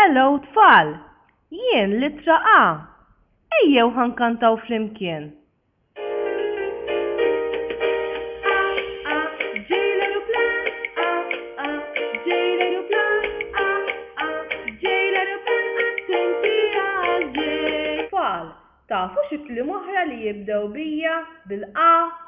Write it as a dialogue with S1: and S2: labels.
S1: Hello tfal, jien litra A. Ejjew ħankantaw flimkien. Tfal, tafu xi kliem oħra li jibdew bija bil-A?